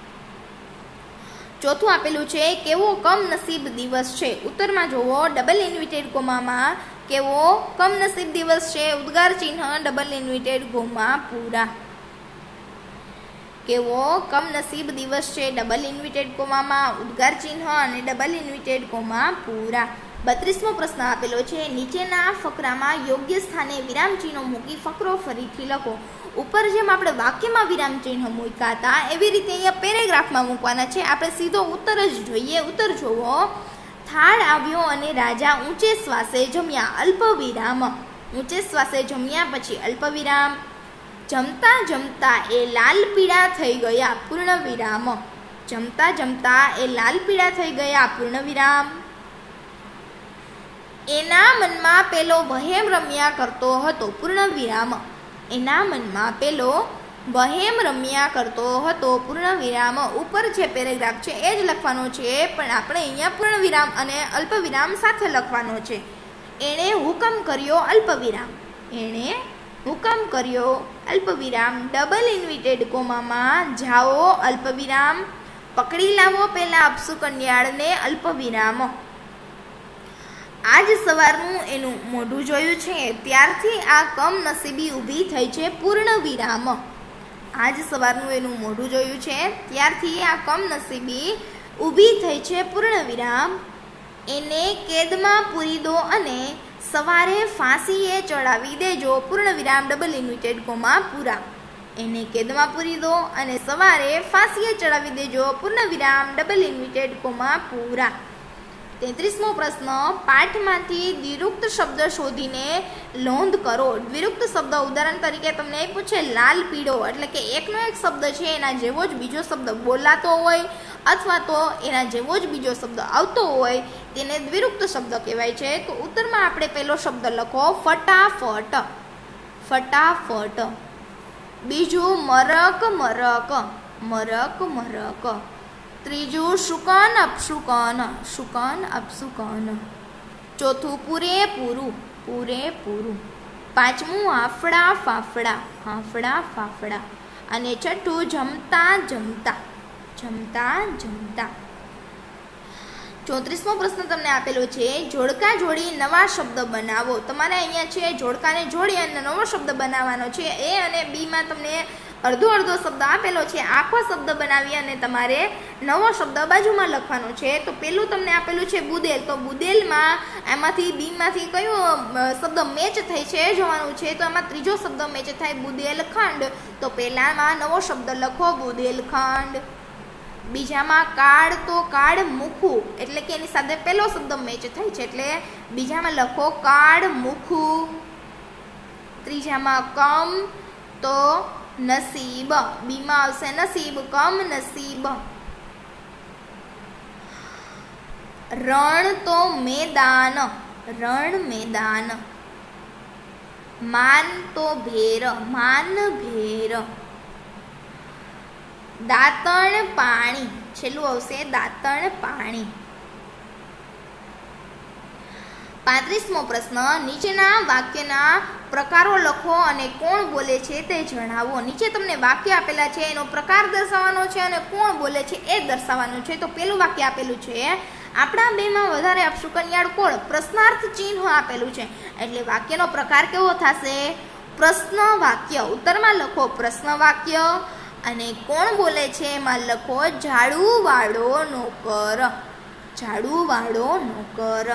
[SPEAKER 1] ચોથું આપેલું છે કેવો કમનસીબ દિવસ છે. ઉત્તરમાં જુઓ ડબલ ઇન્વિટેડ કોમામાં કેવો કમનસીબ દિવસ છે. ઉદ્ગાર ચિહ્ન ડબલ ઇન્વિટેડ કોમા પૂરા. કેવો કમનસીબ દિવસ છે ડબલ ઇન્વિટેડ કોમામાં ઉદ્ગાર ચિહ્ન અને ડબલ ઇન્વિટેડ કોમા પૂરા. બત્રીસમો પ્રશ્ન આપેલો છે નીચેના ફકરામાં યોગ્ય સ્થાને વિરામ ચિહ્નો મૂકી ફકરો ફરીથી લખો. ઉપર જેમ આપણે વાક્યમાં વિરામ ચિહ્ન મૂક્યા હતા એવી રીતે અહીંયા પેરેગ્રાફમાં મૂકવાના છે. આપણે સીધો ઉત્તર જ જોઈએ. ઉત્તર જોવો થાળ આવ્યો અને રાજા ઊંચે શ્વાસે જમ્યા અલ્પ વિરામ. ઊંચે શ્વાસે જમ્યા પછી અલ્પ વિરામ. જમતા જમતા એ લાલ પીળા થઈ ગયા પૂર્ણ વિરામ. જમતા જમતા એ લાલ પીળા થઈ ગયા પૂર્ણ વિરામ. એના મનમાં પેલો વહેમ રમ્યા કરતો હતો પૂર્ણ વિરામ. એના મનમાં પેલો વહેમ રમ્યા કરતો હતો પૂર્ણ વિરામ. ઉપર જે પેરેગ્રાફ છે એ જ લખવાનો છે પણ આપણે અહીંયા પૂર્ણ વિરામ અને અલ્પ વિરામ સાથે લખવાનો છે. એણે હુકમ કર્યો અલ્પ વિરામ. એણે હુકમ કર્યો અલ્પ વિરામ. ડબલ ઇન્વિટેડ કોમામાં જાઓ અલ્પ વિરામ. પકડી લાવો પેલા અપશુકન્યાળને અલ્પ વિરામ. આજ સવારનું એનું મોઢું જોયું છે ત્યારથી આ કમનસીબી ઊભી થઈ છે પૂર્ણ વિરામ. આજ સવારનું એનું મોઢું જોયું છે ત્યારથી આ કમનસીબી ઊભી થઈ છે પૂર્ણ વિરામ. એને કેદમાં પૂરી દો અને સવારે ફાંસીએ ચડાવી દેજો પૂર્ણ વિરામ ડબલ ઇન્વિટેડ કોમા પૂરા. એને કેદમાં પૂરી દો અને સવારે ફાંસીએ ચડાવી દેજો પૂર્ણ વિરામ ડબલ ઇન્વિટેડ કોમા પૂરા. તેત્રીસમો પ્રશ્ન પાઠમાંથી દ્વિરુક્ત શબ્દ શોધીને નોંધ કરો. દ્વિરુક્ત શબ્દ ઉદાહરણ તરીકે તમને એ પૂછે લાલ પીળો એટલે કે એકનો એક શબ્દ છે એના જેવો જ બીજો શબ્દ બોલાતો હોય અથવા તો એના જેવો જ બીજો શબ્દ આવતો હોય તેને દ્વિરુક્ત શબ્દ કહેવાય છે. તો ઉત્તરમાં આપણે પહેલો શબ્દ લખો ફટાફટ. ફટાફટ. બીજું મરક મરક. મરક મરક. ત્રીજું શુકન અપશુકન. શુકન અપશુકન. ચોથું પૂરેપૂરું. પૂરેપૂરું. પાંચમું હાફડા ફાફડા. હાફડા ફાફડા. અને છઠ્ઠું જમતા જમતા. જમતા જમતા. ચોત્રીસમો પ્રશ્ન તમને આપેલો છે જોડકા જોડી નવા શબ્દ બનાવો. તમારે અહીંયા છે જોડકાને જોડી અને નવો શબ્દ બનાવવાનો છે. એ અને બીમાં તમને અડધો અડધો શબ્દ આપેલો છે, આખો શબ્દ બનાવી અને તમારે નવો શબ્દ બાજુમાં લખવાનો છે. તો પેલું તમને આપેલું છે બુદેલ, તો બુદેલમાં એમાંથી બીમાંથી કયો શબ્દ મેચ થઈ છે એ જોવાનું છે. તો એમાં ત્રીજો શબ્દ મેચ થાય બુદેલખંડ, તો પહેલામાં નવો શબ્દ લખો બુદેલખંડ. બીજામાં કાળ, તો કાળ મુખું, એટલે કે એની સાથે પહેલો શબ્દ મેચ થાય છે એટલે બીજામાં લખો કાળ મુખું. ત્રીજામાં કમ, તો નસીબ, બીમાં આવશે નસીબ, કમ નસીબ. રણ, તો મેદાન, રણ મેદાન. માન, તો ભેર, માન ભેર. દાંતણ પાણી, છેલ્લું આવશે દાંતણ પાણી. પાંત્રીસમો પ્રશ્ન, નીચેના વાક્યના પ્રકારો લખો અને કોણ બોલે છે તે જણાવો. નીચે તમને વાક્ય આપેલા છે, એનો પ્રકાર દર્શાવવાનો છે અને કોણ બોલે છે એ દર્શાવવાનું છે. તો પેલું વાક્ય આપેલું છે, આપણા બેમાં વધારે અપશુકન્યાળ કોણ? પ્રશ્નાર્થ ચિહ્ન આપેલું છે એટલે વાક્યનો પ્રકાર કેવો થશે? પ્રશ્ન વાક્ય. ઉત્તરમાં લખો પ્રશ્ન વાક્ય અને કોણ બોલે છે એમાં લખો ઝાડુ વાળો નોકર, ઝાડુ વાળો નોકર.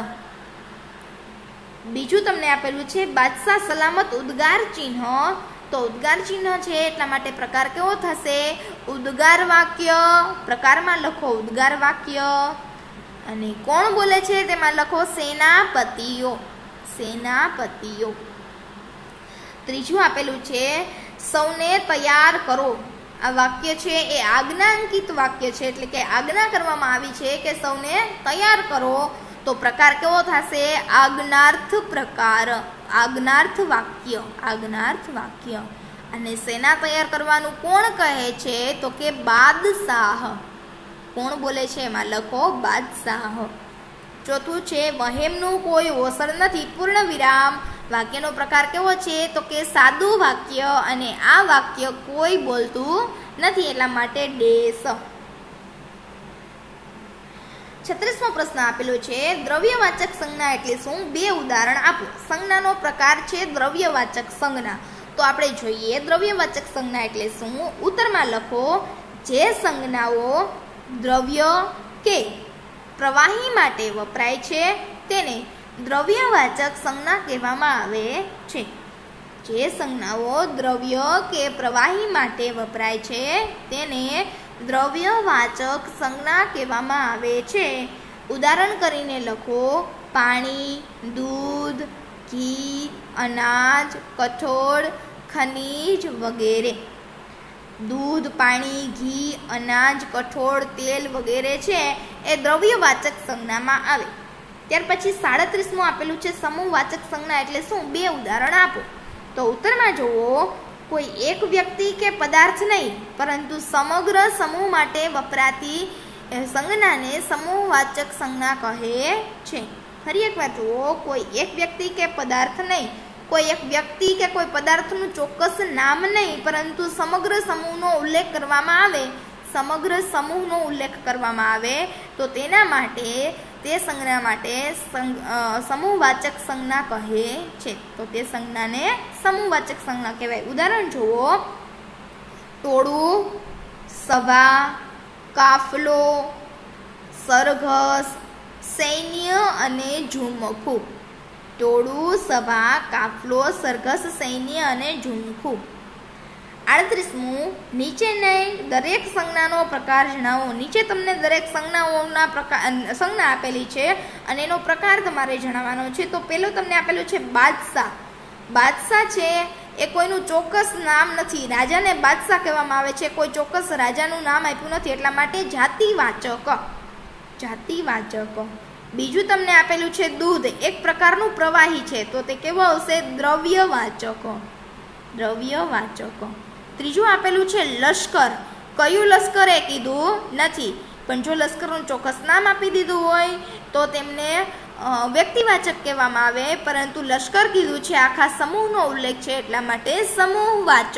[SPEAKER 1] બીજું તમને આપેલું છે બાદશાહ સલામત ઉદ્ગાર ચિહ્ન, તો ઉદ્ગાર ચિહ્ન છે એટલા માટે પ્રકાર કેવો થશે? ઉદ્ગાર વાક્ય. પ્રકારમાં લખો ઉદ્ગાર વાક્ય. અને કોણ બોલે છે તેમાં લખો સેનાપતિઓ, સેનાપતિઓ. ત્રીજું આપેલું છે સૌને તૈયાર કરો. આ વાક્ય છે એ આજ્ઞાંકિત વાક્ય છે એટલે કે આજ્ઞા કરવામાં આવી છે કે સૌને તૈયાર કરો. તો પ્રકાર કેવો થશે? આજ્ઞાર્થ પ્રકાર, આજ્ઞાર્થ વાક્ય, આજ્ઞાર્થ વાક્ય. અને સેના તૈયાર કરવાનું કોણ કહે છે? તો કે બાદશાહ. કોણ બોલે છે એમાં લખો બાદશાહ. ચોથું છે વહેમનું કોઈ ઓસર નથી, પૂર્ણ વિરામ. વાક્યનો પ્રકાર કેવો છે? તો કે સાદું વાક્ય અને આ વાક્ય કોઈ બોલતું નથી એટલા માટે ડેશ. છત્રીસમો પ્રશ્ન આપેલો છે દ્રવ્યવાચક સંજ્ઞા એટલે શું? બે ઉદાહરણ આપો. સંજ્ઞાનો પ્રકાર છે દ્રવ્યવાચક સંજ્ઞા. તો આપણે જોઈએ દ્રવ્યવાચક સંજ્ઞા એટલે શું. ઉત્તરમાં લખો જે સંજ્ઞાઓ દ્રવ્ય કે પ્રવાહી માટે વપરાય છે તેને દ્રવ્યવાચક સંજ્ઞા કહેવામાં આવે છે. જે સંજ્ઞાઓ દ્રવ્ય કે પ્રવાહી માટે વપરાય છે તેને દ્રવ્યવાચક સંજ્ઞા કહેવામાં આવે છે. ઉદાહરણ કરીને લખો પાણી, દૂધ, ઘી, અનાજ, કઠોળ, ખનીજ વગેરે. દૂધ, પાણી, ઘી, અનાજ, કઠોળ, તેલ વગેરે છે એ દ્રવ્યવાચક સંજ્ઞામાં આવે. ત્યાર પછી સાડત્રીસમું આપેલું છે સમૂહવાચક સંજ્ઞા એટલે શું? બે ઉદાહરણ આપો. તો ઉત્તરમાં જુઓ કોઈ એક વ્યક્તિ કે પદાર્થ નહીં પરંતુ સમગ્ર સમૂહ માટે વપરાતી સંજ્ઞાને સમૂહવાચક સંજ્ઞા કહે છે. ફરી એકવાર જુઓ કોઈ એક વ્યક્તિ કે પદાર્થ નહીં, કોઈ એક વ્યક્તિ કે કોઈ પદાર્થનું ચોક્કસ નામ નહીં પરંતુ સમગ્ર સમૂહનો ઉલ્લેખ કરવામાં આવે, સમગ્ર સમૂહનો ઉલ્લેખ કરવામાં આવે તો તેના માટે તે સંજ્ઞા માટે સમૂહવાચક સંજ્ઞા કહે છે. તો તે સંજ્ઞાને સમૂહવાચક સંજ્ઞા કહેવાય. ઉદાહરણ જુઓ ટોળું, સભા, કાફલો, સરઘસ, સૈન્ય અને ઝુમખું. ટોળું, સભા, કાફલો, સરઘસ, સૈન્ય અને ઝુમખું. આડત્રીસમું નીચેની દરેક સંજ્ઞાનો પ્રકાર જણાવો. નીચે તમને દરેક સંજ્ઞાઓના પ્રકાર સંજ્ઞા આપેલી છે અને એનો પ્રકાર તમારે જણાવવાનો છે. તો પહેલું તમને આપેલું છે બાદશાહ. બાદશાહ છે એ કોઈનું ચોક્કસ નામ નથી, રાજાને બાદશાહ કહેવામાં આવે છે, કોઈ ચોક્કસ રાજાનું નામ આપ્યું નથી એટલા માટે જાતિવાચક, જાતિવાચક. બીજું તમને આપેલું છે દૂધ, એક પ્રકારનું પ્રવાહી છે તો તે કેવો આવશે? દ્રવ્યવાચક, દ્રવ્યવાચક. ત્રીજું આપેલું છે લશ્કર. કયું લશ્કર એ કીધું નથી પણ જો લશ્કરનું ચોક્કસ નામ આપી દીધું હોય તો તેમને વ્યક્તિવાચક કહેવામાં આવે, પરંતુ લશ્કર કીધું છે આખા સમૂહનો ઉલ્લેખ છે એટલા માટે સમૂહવાચક,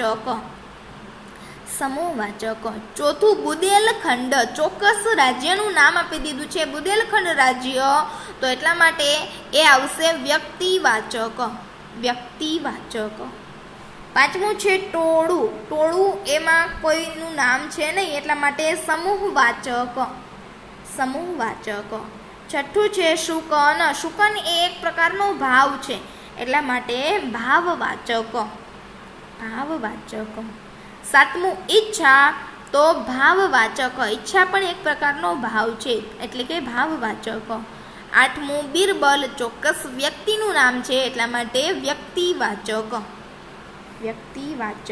[SPEAKER 1] સમૂહવાચક. ચોથું બુદેલખંડ, ચોક્કસ રાજ્યનું નામ આપી દીધું છે બુદેલખંડ રાજ્ય તો એટલા માટે એ આવશે વ્યક્તિવાચક, વ્યક્તિવાચક. પાંચમું છે ટોળું. ટોળું એમાં કોઈનું નામ છે નહીં એટલા માટે સમૂહવાચક. સમૂહવાચક. છઠ્ઠું છે શુકન. શુકન એ એક પ્રકારનો ભાવ છે એટલા માટે ભાવવાચક. ભાવવાચક. સાતમું ઈચ્છા, તો ભાવવાચક. ઈચ્છા પણ એક પ્રકારનો ભાવ છે એટલે કે ભાવવાચક. આઠમું બિરબલ. ચોક્કસ વ્યક્તિનું નામ છે એટલા માટે વ્યક્તિવાચક. વ્યક્તિવાચક.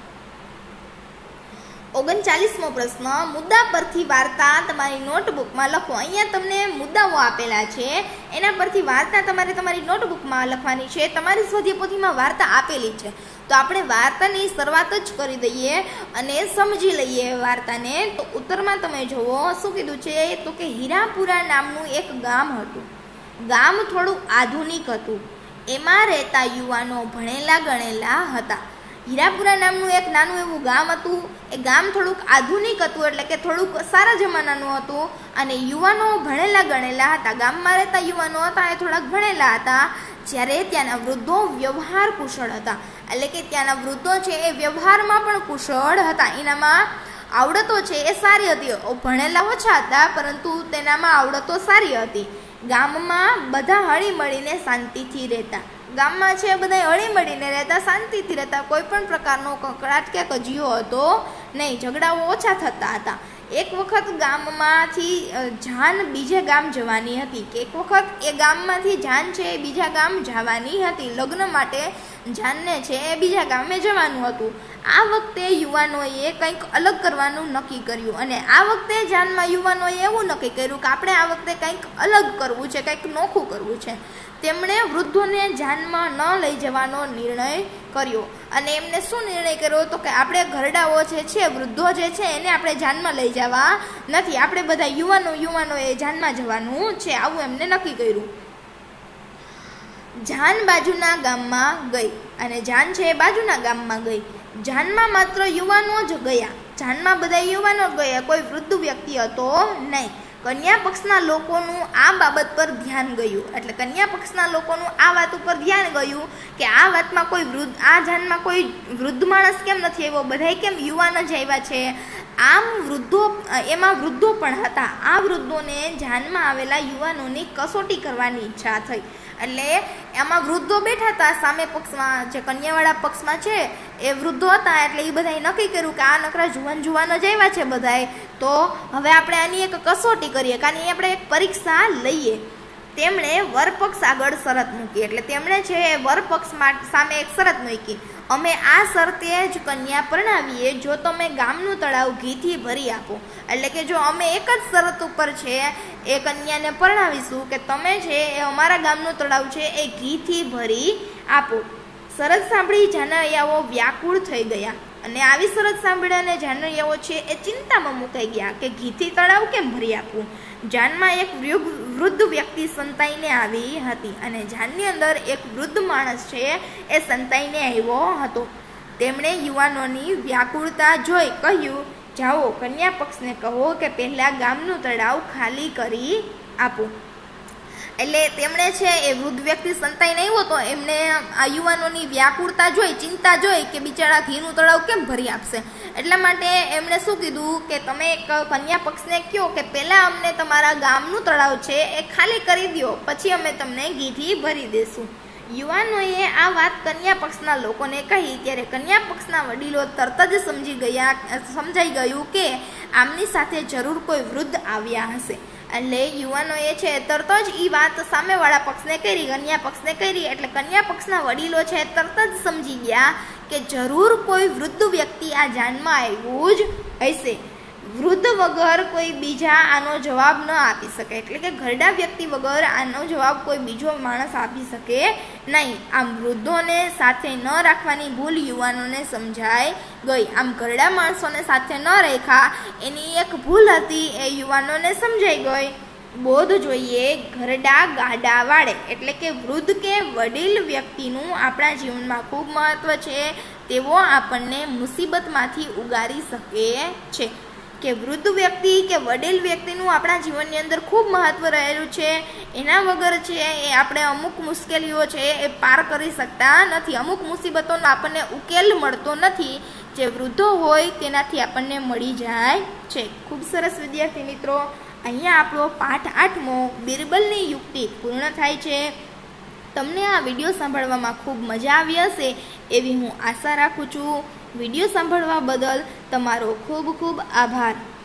[SPEAKER 1] ઓગણચાલીસમો પ્રશ્ન, મુદ્દા પરથી વાર્તા તમારી નોટબુકમાં લખો. અહીંયા તમને મુદ્દાઓ આપેલા છે, એના પરથી વાર્તા તમારે તમારી નોટબુકમાં લખવાની છે. તમારી સ્વાધ્યાયપોથીમાં વાર્તા આપેલી છે તો આપણે વાર્તાની શરૂઆત જ કરી દઈએ અને સમજી લઈએ વાર્તાને. તો ઉત્તરમાં તમે જુઓ શું કીધું છે, તો કે હીરાપુરા નામનું એક ગામ હતું. ગામ થોડું આધુનિક હતું. એમાં રહેતા યુવાનો ભણેલા ગણેલા હતા. હીરાપુરા નામનું એક નાનું એવું ગામ હતું. એ ગામ થોડુંક આધુનિક હતું એટલે કે થોડુંક સારા જમાનાનું હતું અને યુવાનો ભણેલા ગણેલા હતા. ગામમાં રહેતા યુવાનો હતા એ થોડાક ભણેલા હતા. જ્યારે ત્યાંના વૃદ્ધો વ્યવહાર કુશળ હતા એટલે કે ત્યાંના વૃદ્ધો છે એ વ્યવહારમાં પણ કુશળ હતા. એનામાં આવડતો છે એ સારી હતી. ભણેલા ઓછા હતા પરંતુ તેનામાં આવડતો સારી હતી. ગામમાં બધા હળી મળીને શાંતિથી રહેતા. ગામમાં છે બધા હળી મળીને રહેતા, શાંતિથી રહેતા. કોઈ પણ પ્રકારનો કકળાટ કે કજિયો હતો નહીં. ઝઘડાઓ ઓછા થતા હતા. એક વખત ગામમાંથી જાન બીજે ગામ જવાની હતી કે એક વખત એ ગામમાંથી જાન છે એ બીજા ગામ જવાની હતી. લગ્ન માટે જાનને છે એ બીજા ગામે જવાનું હતું. આ વખતે યુવાનોએ કંઈક અલગ કરવાનું નક્કી કર્યું અને આ વખતે જાનમાં યુવાનોએ એવું નક્કી કર્યું કે આપણે આ વખતે કંઈક અલગ કરવું છે, કંઈક નોખું કરવું છે. તેમણે વૃદ્ધોને જાનમાં ન લઈ જવાનો નિર્ણય કર્યો અને એમને શું નિર્ણય કર્યો તો કે આપણે ઘરડાઓ જે છે વૃદ્ધો જે છે એને આપણે જાનમાં લઈ જવા નથી. આપણે બધા યુવાનો યુવાનોએ જાનમાં જવાનું છે આવું એમને નક્કી કર્યું. જાન બાજુના ગામમાં ગઈ અને જાન છે એ બાજુના ગામમાં ગઈ. જાનમાં માત્ર યુવાનો જ ગયા. જાનમાં બધા યુવાનો ગયા, કોઈ વૃદ્ધ વ્યક્તિ હતો નહીં. કન્યા પક્ષના લોકોનું આ બાબત પર ધ્યાન ગયું એટલે કન્યા પક્ષના લોકોનું આ વાત ઉપર ધ્યાન ગયું કે આ વાતમાં કોઈ વૃદ્ધ આ જાનમાં કોઈ વૃદ્ધ માણસ કેમ નથી આવ્યો, બધાય કેમ યુવાન જ આવ્યા છે. આમ વૃદ્ધો એમાં વૃદ્ધો પણ હતા. આ વૃદ્ધોને જાનમાં આવેલા યુવાનોની કસોટી કરવાની ઈચ્છા થઈ એટલે એમાં વૃદ્ધો બેઠા હતા. સામે પક્ષમાં જે કન્યાવાળા પક્ષમાં છે એ વૃદ્ધો હતા એટલે એ બધાએ નક્કી કર્યું કે આ નકરા જુવાન જુવાનો જ આવ્યા છે બધાએ, તો હવે આપણે આની એક કસોટી કરીએ, આની આપણે એક પરીક્ષા લઈએ. તેમણે વરપક્ષ આગળ શરત મૂકી એટલે તેમણે છે વરપક્ષ સામે એક શરત મૂકી, અમે આ શરતે જ કન્યા પરણાવીએ જો તમે ગામનું તળાવ ઘીથી ભરી આપો. એટલે કે જો અમે એક જ શરત ઉપર છે એ કન્યાને પરણાવીશું કે તમે છે એ અમારા ગામનું તળાવ છે એ ઘીથી ભરી આપો. શરત સાંભળી જાનૈયાઓ વ્યાકુળ થઈ ગયા અને આવી શરત સાંભળીને જાનૈયાઓ છે એ ચિંતામાં મુકાઈ ગયા કે ઘીથી તળાવ કેમ ભરી આપવું. જાનમાં એક વૃદ્ધ વ્યક્તિ સંતાઈને આવી હતી અને જાનની અંદર એક વૃદ્ધ માણસ છે એ સંતાઈને આવ્યો હતો. તેમણે યુવાનોની વ્યાકુળતા જોઈ કહ્યું, જાઓ કન્યા પક્ષને કહો કે પહેલા ગામનું તળાવ ખાલી કરી આપો. એટલે તેમણે છે એ વૃદ્ધ વ્યક્તિ સંતાઈને આવ્યો તો એમને આ યુવાનોની વ્યાકુળતા જોઈ, ચિંતા જોઈ કે બિચારા ઘીનું તળાવ કેમ ભરી આપશે. એટલા માટે એમણે શું કીધું કે તમે કન્યા પક્ષને કહો કે પહેલાં અમને તમારા ગામનું તળાવ છે એ ખાલી કરી દો, પછી અમે તમને ઘીથી ભરી દઈશું. યુવાનોએ આ વાત કન્યા પક્ષના લોકોને કહી ત્યારે કન્યા પક્ષના વડીલો તરત જ સમજી ગયા સમજાઈ ગયું કે આમની સાથે જરૂર કોઈ વૃદ્ધ આવ્યા હશે. એટલે યુવાનોએ છે તરત જ એ વાત સામેવાળા પક્ષને કરી, કન્યા પક્ષને કરી. એટલે કન્યા પક્ષના વડીલો છે તરત જ સમજી ગયા કે જરૂર કોઈ વૃદ્ધ વ્યક્તિ આ જાનમાં આવ્યું જ હશે. વૃદ્ધ વગર કોઈ બીજા આનો જવાબ ન આપી શકે એટલે કે ઘરડા વ્યક્તિ વગર આનો જવાબ કોઈ બીજો માણસ આપી શકે નહીં. આમ વૃદ્ધોને સાથે ન રાખવાની ભૂલ યુવાનોને સમજાઈ ગઈ. આમ ઘરડા માણસોને સાથે ન રાખ્યા એની એક ભૂલ હતી એ યુવાનોને સમજાઈ ગઈ. બોધ જોઈએ ઘરડા ગાડા વાળે એટલે કે વૃદ્ધ કે વડીલ વ્યક્તિનું આપણા જીવનમાં ખૂબ મહત્વ છે. તેઓ આપણને મુસીબતમાંથી ઉગારી શકે છે. કે વૃદ્ધ વ્યક્તિ કે વડીલ વ્યક્તિનું આપણા જીવનની અંદર ખૂબ મહત્ત્વ રહેલું છે. એના વગર છે એ આપણે અમુક મુશ્કેલીઓ છે એ પાર કરી શકતા નથી, અમુક મુસીબતોનો આપણને ઉકેલ મળતો નથી, જે વૃદ્ધો હોય તેનાથી આપણને મળી જાય છે. ખૂબ સરસ વિદ્યાર્થી મિત્રો, અહીંયા આપણો પાઠ આઠમો બિરબલની યુક્તિ પૂર્ણ થાય છે. તમને આ વિડીયો સાંભળવામાં ખૂબ મજા આવી હશે એવી હું આશા રાખું છું. વિડીયો સાંભળવા બદલ તમારો ખૂબ ખૂબ આભાર.